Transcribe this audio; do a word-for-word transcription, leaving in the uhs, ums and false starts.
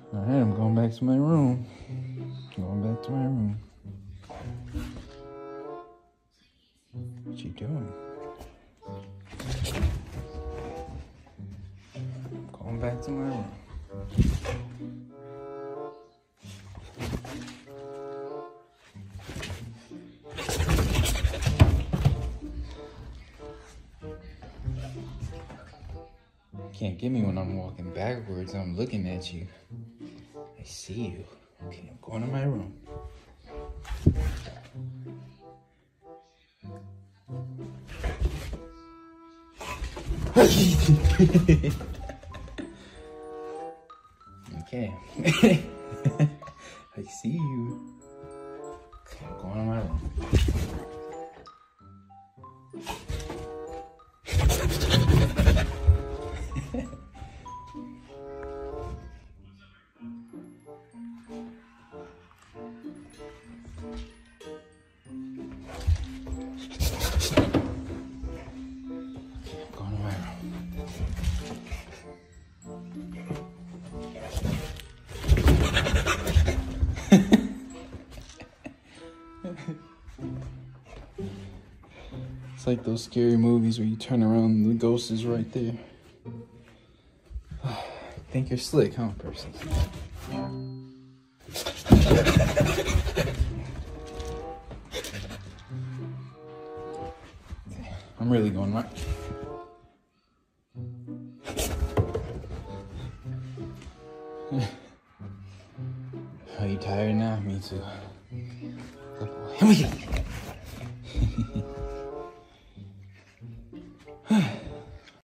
Alright, I'm going back to my room. Going back to my room. What you doing? Going back to my room. Can't get me when I'm walking backwards. I'm looking at you. I see you. Okay, I'm going to my room. Okay. I see you. Okay, I'm going to my room. It's like those scary movies where you turn around and the ghost is right there. Think you're slick, huh, Percy? I'm really going right. Are you tired now? Me too. Good boy.